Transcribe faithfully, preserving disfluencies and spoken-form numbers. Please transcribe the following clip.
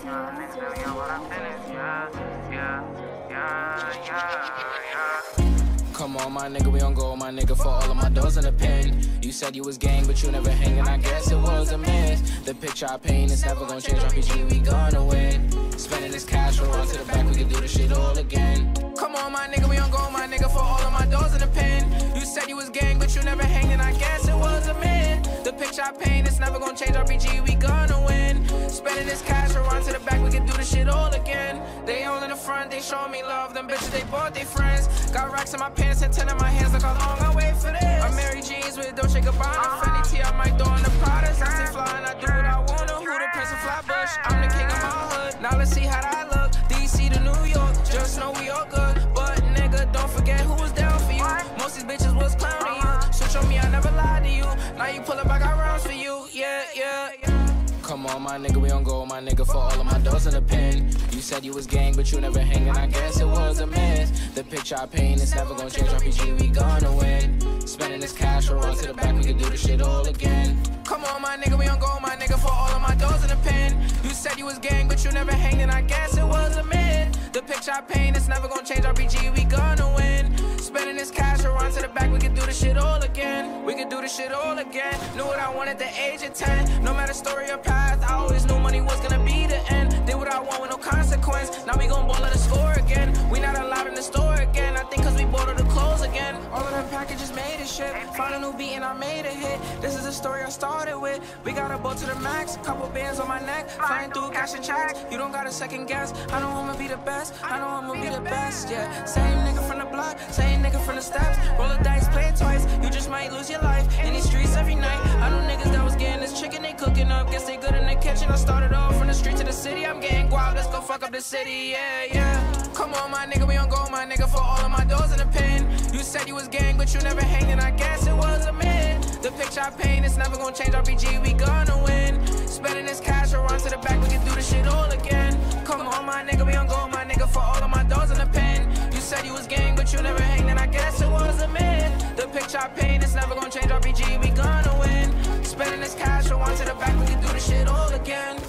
Yeah, niggas really know what I'm feeling. Yeah, yeah, yeah, yeah, yeah. Come on, my nigga, we on go, my nigga, for all of my doors in the pen. You said you was gang, but you never hanging, I guess it was a miss. The picture I paint is never gonna change, R P G, we gonna win. Spending this cash, we'll run to the back, we can do this shit all again. Come on, my nigga, we on go, my nigga, for all of my doors in the pen. You said you was gang, but you never hanging, I guess it was a myth. The picture I paint is never gonna change, R P G, we gonna win. Spending this cash, we'll run to the back, we can do this shit all again. They all in the front, they showing me love, them bitches, they bought their friends. Got racks in my pants and ten in my hands, look how long I wait for this. I'm Mary Jeans with Dolce Gabbana, Fendi T, I might throw in the Pradas. I stay fly and I do what I wanna, who the prince of Flatbush? I'm the king of my hood, now let's see how that look. D C to New York, just know we all good. But nigga, don't forget who was down for you. Most these bitches was clowning you. Switch on me, I never lied to you. Now you pull up, I got rounds for you. Yeah, yeah, yeah. Come on, my nigga, we on go, my nigga, for all of my doors in the pen. You said you was gang, but you never hanging, I guess it was a miss. The picture I paint is never gonna change, R P G, we gonna win. Spending this cash, we'll run to the back, we can do this shit all again. Come on, my nigga, we on go, my nigga, for all of my doors in the pen. You said you was gang, but you never hanging, I guess it was a myth. The picture I paint is never gonna change, R P G, we gonna win. Spending this cash, we'll run to the back, we can do this shit all again. We can do this shit all again. Knew what I wanted at the age of ten. No matter story or path, I always knew money was gonna be the end. Did what I want with no consequence. Now we gon' ball at the score again. We not allowed in the store again. I think cause we bought all the clothes again. All of the packages made a shit. Found a new beat and I made a hit. This is the story I started with. We got a boat to the max, couple bands on my neck, flying through cash and checks. You don't gotta second guess. I know I'ma be the best. I know I'ma be the best. Yeah, same nigga from the block, same nigga from the steps. Roll the dice, play it twice. You just might lose your life in these streets every night. I know niggas that was getting this chicken they cooking up. Guess they good in the kitchen. I started off from the street to the city. I'm getting guap. Let's go fuck up the city. Yeah, yeah. Come on, my nigga, we on go, my nigga, for all of my doors in the pen. You said you was gang, but you never hanging, I guess it was a myth. The picture I paint is never gonna change, R P G, we gonna win. Spending this cash, we'll run to the back, we can do this shit all again. Come on, my nigga, we on go, my nigga, for all of my doors in the pen. You said you was gang, but you never hanging, I guess it was a myth. The picture I paint is never gonna change, R P G, we gonna win. Spending this cash, we'll run to the back, we can do this shit all again.